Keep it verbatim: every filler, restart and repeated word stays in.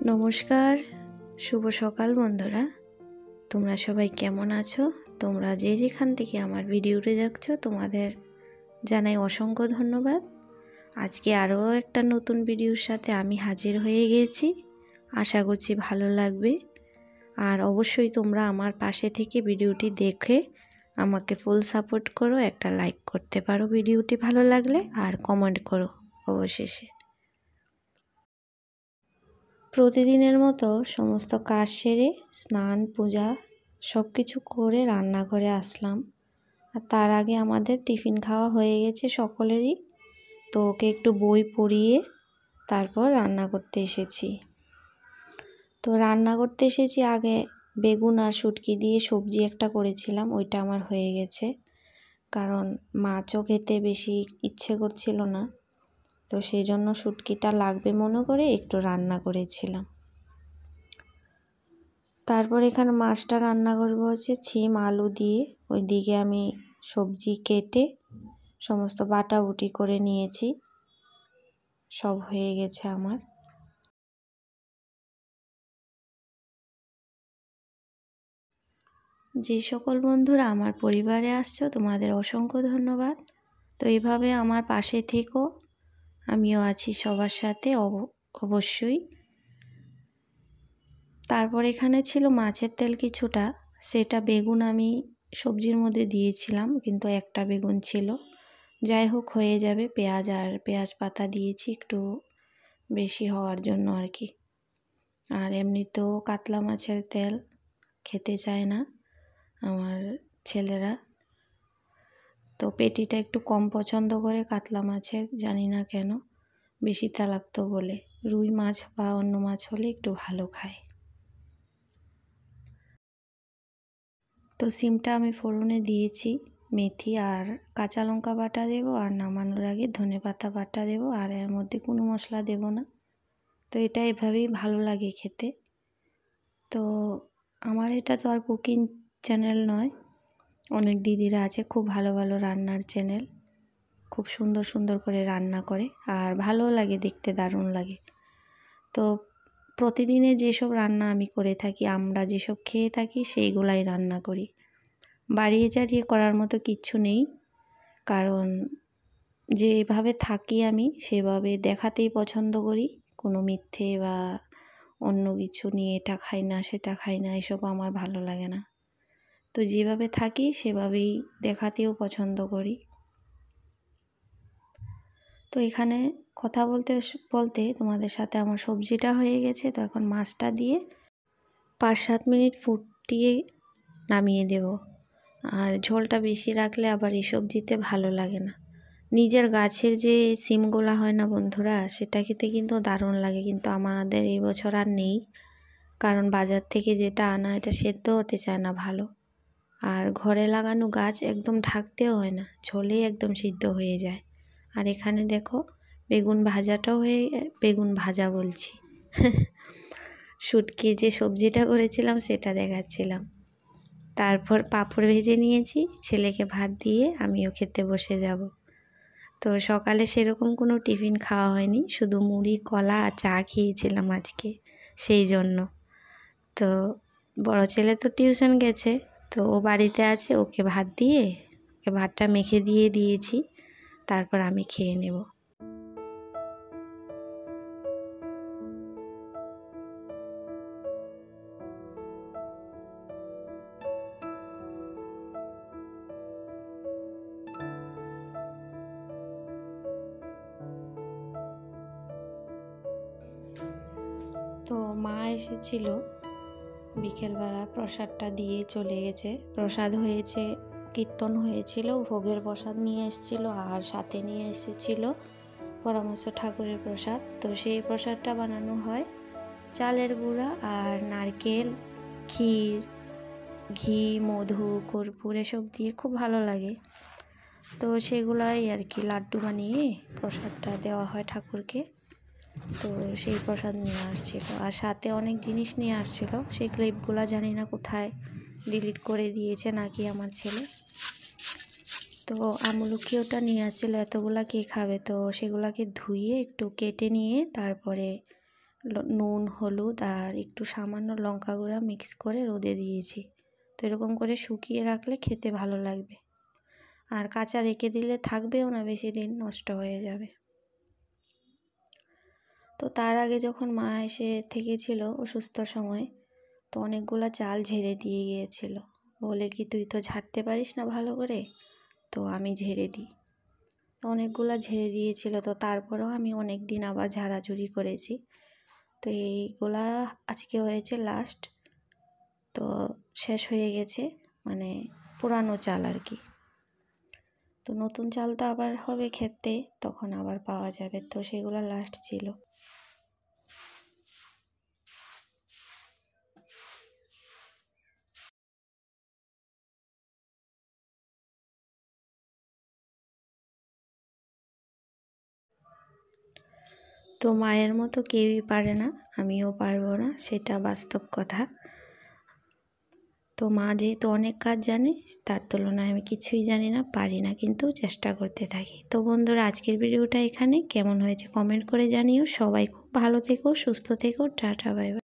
নমস্কার, শুভ সকাল বন্ধুরা। তোমরা সবাই কেমন আছো? তোমরা যে যেখান থেকে আমার ভিডিওটি দেখছো তোমাদের জানাই অসংখ্য ধন্যবাদ। আজকে আরও একটা নতুন ভিডিওর সাথে আমি হাজির হয়ে গেছি। আশা করছি ভালো লাগবে। আর অবশ্যই তোমরা আমার পাশে থেকে ভিডিওটি দেখে আমাকে ফুল সাপোর্ট করো, একটা লাইক করতে পারো ভিডিওটি ভালো লাগলে, আর কমেন্ট করো অবশেষে। প্রতিদিনের মতো সমস্ত কাজ সেরে স্নান পূজা সব কিছু করে রান্নাঘরে আসলাম। আর তার আগে আমাদের টিফিন খাওয়া হয়ে গেছে সকলেরই, তো ওকে একটু বই পড়িয়ে তারপর রান্না করতে এসেছি। তো রান্না করতে এসেছি আগে বেগুন আর শুটকি দিয়ে সবজি একটা করেছিলাম, ওইটা আমার হয়ে গেছে। কারণ মাছও খেতে বেশি ইচ্ছে করছিল না, তো সেই জন্য শুটকিটা লাগবে মনে করে একটু রান্না করেছিলাম। তারপর এখানে মাছটা রান্না করবো হচ্ছে ছিম আলু দিয়ে। ওইদিকে আমি সবজি কেটে সমস্ত বাটাবুটি করে নিয়েছি, সব হয়ে গেছে আমার। যে সকল বন্ধুরা আমার পরিবারে আসছো তোমাদের অসংখ্য ধন্যবাদ। তো এইভাবে আমার পাশে থেকো, আমিও আছি সবার সাথে অবশ্যই। তারপর এখানে ছিল মাছের তেল কিছুটা, সেটা বেগুন আমি সবজির মধ্যে দিয়েছিলাম, কিন্তু একটা বেগুন ছিল। যাই হোক, হয়ে যাবে। পেঁয়াজ আর পেঁয়াজ পাতা দিয়েছি একটু বেশি হওয়ার জন্য আর কি। আর এমনিতেও কাতলা মাছের তেল খেতে চায় না আমার ছেলেরা, তো পেটিটা একটু কম পছন্দ করে কাতলা মাছের, জানি না কেন, বেশি তেলাক্ত বলে। রুই মাছ বা অন্য মাছ হলে একটু ভালো খায়। তো সিমটা আমি ফোড়নে দিয়েছি, মেথি আর কাঁচা লঙ্কা বাটা দেবো, আর নামানোর আগে ধনেপাতা বাটা দেবো, আর এর মধ্যে কোনো মশলা দেব না। তো এটা এভাবেই ভালো লাগে খেতে। তো আমার এটা তো আর কুকিং চ্যানেল নয়, অনেক দিদিরা আছে খুব ভালো ভালো রান্নার চ্যানেল, খুব সুন্দর সুন্দর করে রান্না করে, আর ভালো লাগে দেখতে, দারুণ লাগে। তো প্রতিদিনে যেসব রান্না আমি করে থাকি, আমরা যেসব খেয়ে থাকি সেইগুলাই রান্না করি। বাড়িয়ে চাড়িয়ে করার মতো কিচ্ছু নেই, কারণ যেভাবে থাকি আমি সেভাবে দেখাতেই পছন্দ করি। কোনো মিথ্যে বা অন্য কিছু নিয়ে এটা খাই না সেটা খাই না, এসব আমার ভালো লাগে না। তো যেভাবে থাকি সেভাবেই দেখাতেও পছন্দ করি। তো এখানে কথা বলতে বলতে তোমাদের সাথে আমার সবজিটা হয়ে গেছে, তো এখন মাছটা দিয়ে পাঁচ সাত মিনিট ফুটিয়ে নামিয়ে দেব। আর ঝোলটা বেশি রাখলে আবার এই সবজিতে ভালো লাগে না। নিজের গাছের যে সিমগুলা হয় না বন্ধুরা, সেটা খেতে কিন্তু দারুণ লাগে, কিন্তু আমাদের এই বছর আর নেই, কারণ বাজার থেকে যেটা আনা এটা সেদ্ধ হতে চায় না ভালো। আর ঘরে লাগানো গাছ একদম ঢাকতেও হয় না, ঝোলেই একদম সিদ্ধ হয়ে যায়। আর এখানে দেখো বেগুন ভাজাটাও হয়ে, বেগুন ভাজা বলছি শুটকি যে সবজিটা করেছিলাম সেটা দেখাচ্ছিলাম। তারপর পাঁপড় ভেজে নিয়েছি, ছেলেকে ভাত দিয়ে আমিও খেতে বসে যাব। তো সকালে সেরকম কোনো টিফিন খাওয়া হয়নি, শুধু মুড়ি কলা আর চা খেয়েছিলাম আজকে, সেই জন্য। তো বড় ছেলে তো টিউশন গেছে, তো ও বাড়িতে আছে, ওকে ভাত দিয়ে ওকে ভাতটা মেখে দিয়ে দিয়েছি, তারপর আমি খেয়ে নেব। তো মা এসেছিল বিকেলবেলা, প্রসাদটা দিয়ে চলে গেছে। প্রসাদ হয়েছে, কীর্তন হয়েছিল, ভোগের প্রসাদ নিয়ে এসেছিল, আর সাথে নিয়ে এসেছিল পরামর্শ ঠাকুরের প্রসাদ। তো সেই প্রসাদটা বানানো হয় চালের গুঁড়া আর নারকেল, ক্ষীর, ঘি, মধু, কর্পূর এসব দিয়ে, খুব ভালো লাগে। তো সেগুলাই আর কি লাড্ডু বানিয়ে প্রসাদটা দেওয়া হয় ঠাকুরকে। তো সেই প্রসাদ নিয়ে আসছিল, আর সাথে অনেক জিনিস নিয়ে আসছিল, সেই ক্লিপগুলো জানি না কোথায় ডিলিট করে দিয়েছে নাকি আমার ছেলে। তো আমলকি ওটা নিয়ে আসছিলো, এতগুলা কে খাবে, তো সেগুলাকে ধুয়ে একটু কেটে নিয়ে তারপরে নুন, হলুদ আর একটু সামান্য লঙ্কা গুঁড়া মিক্স করে রোদে দিয়েছি। তো এরকম করে শুকিয়ে রাখলে খেতে ভালো লাগবে, আর কাঁচা রেখে দিলে থাকবেও না বেশি দিন, নষ্ট হয়ে যাবে। তো তার আগে যখন মা এসে থেকেছিল অসুস্থ সময়, তো অনেকগুলো চাল ঝেড়ে দিয়ে গিয়েছিল, বলে কি তুই তো ঝাড়তে পারিস না ভালো করে, তো আমি ঝেড়ে দিই। তো অনেকগুলো ঝেড়ে দিয়েছিল, তো তারপরেও আমি অনেক দিন আবার ঝাড়াঝুড়ি করেছি। তো এইগুলা আজকে হয়েছে লাস্ট, তো শেষ হয়ে গেছে, মানে পুরানো চাল আর কি। তো নতুন চাল তো আবার হবে খেতে, তখন আবার পাওয়া যাবে, তো সেগুলো লাস্ট ছিল। তো মায়ের মতো কেউই পারে না, আমিও পারবো না, সেটা বাস্তব কথা। তো মা যেহেতু অনেক কাজ জানে, তার তুলনায় আমি কিছুই জানি না, পারি না, কিন্তু চেষ্টা করতে থাকি। তো বন্ধুরা, আজকের ভিডিওটা এখানে কেমন হয়েছে কমেন্ট করে জানিও। সবাই খুব ভালো থেকো, সুস্থ থেকো, টাটা, বাই বাই।